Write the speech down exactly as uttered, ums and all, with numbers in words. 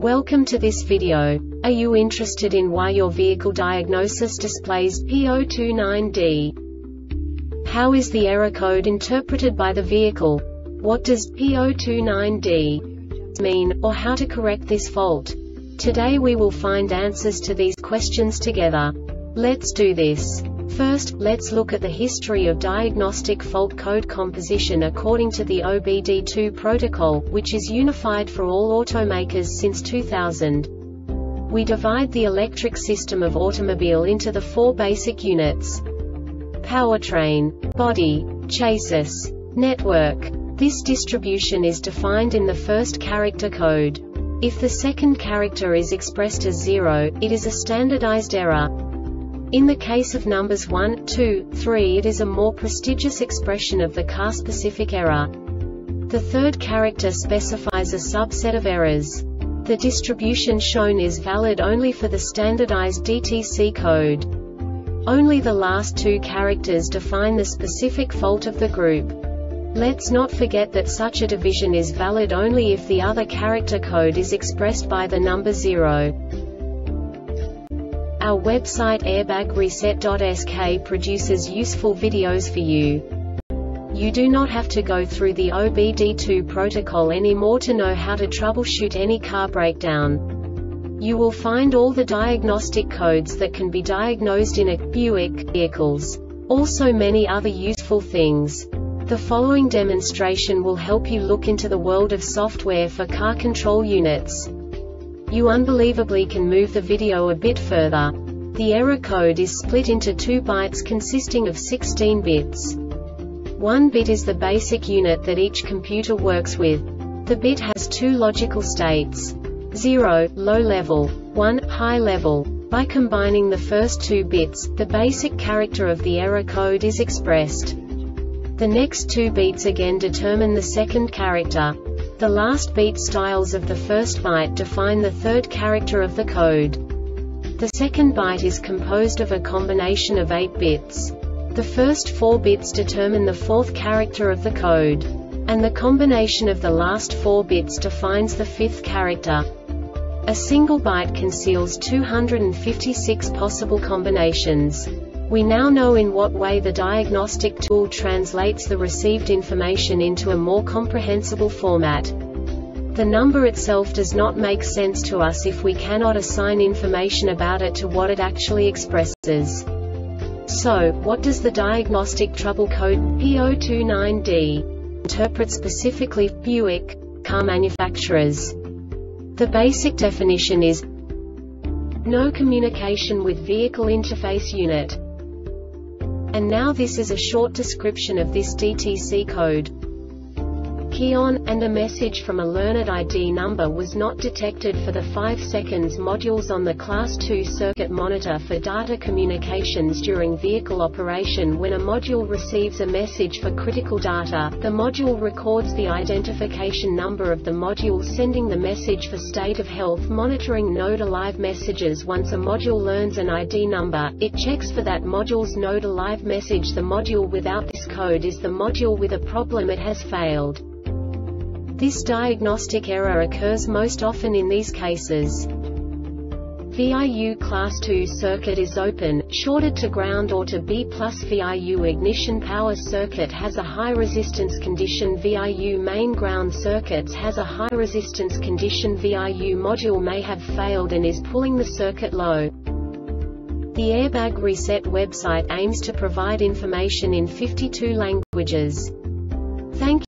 Welcome to this video. Are you interested in why your vehicle diagnosis displays P zero two nine D? How is the error code interpreted by the vehicle? What does P zero two nine D mean, or how to correct this fault? Today we will find answers to these questions together. Let's do this. First, let's look at the history of diagnostic fault code composition according to the O B D two protocol, which is unified for all automakers since two thousand. We divide the electric system of automobile into the four basic units: powertrain, body, chassis, network. This distribution is defined in the first character code. If the second character is expressed as zero, it is a standardized error. In the case of numbers one, two, three, it is a more prestigious expression of the car-specific error. The third character specifies a subset of errors. The distribution shown is valid only for the standardized D T C code. Only the last two characters define the specific fault of the group. Let's not forget that such a division is valid only if the other character code is expressed by the number zero. Our website airbag reset dot S K produces useful videos for you. You do not have to go through the O B D two protocol anymore to know how to troubleshoot any car breakdown. You will find all the diagnostic codes that can be diagnosed in a Buick vehicles. Also many other useful things. The following demonstration will help you look into the world of software for car control units. You unbelievably can move the video a bit further. The error code is split into two bytes consisting of sixteen bits. One bit is the basic unit that each computer works with. The bit has two logical states: zero, low level, one, high level. By combining the first two bits, the basic character of the error code is expressed. The next two beats again determine the second character. The last beat styles of the first byte define the third character of the code. The second byte is composed of a combination of eight bits. The first four bits determine the fourth character of the code. And the combination of the last four bits defines the fifth character. A single byte conceals two hundred fifty-six possible combinations. We now know in what way the diagnostic tool translates the received information into a more comprehensible format. The number itself does not make sense to us if we cannot assign information about it to what it actually expresses. So, what does the diagnostic trouble code P zero two nine D interpret specifically for Buick car manufacturers? The basic definition is no communication with vehicle interface unit. And now this is a short description of this D T C code. Key on, and a message from a learned I D number was not detected for the five seconds modules on the class two circuit monitor for data communications during vehicle operation. When a module receives a message for critical data, the module records the identification number of the module sending the message for state of health monitoring node alive messages. Once a module learns an I D number, it checks for that module's node alive message. The module without this code is the module with a problem. It has failed. This diagnostic error occurs most often in these cases. V I U class two circuit is open, shorted to ground or to B plus. V I U ignition power circuit has a high resistance condition. V I U main ground circuits has a high resistance condition. V I U module may have failed and is pulling the circuit low. The Airbag Reset website aims to provide information in fifty-two languages. Thank you.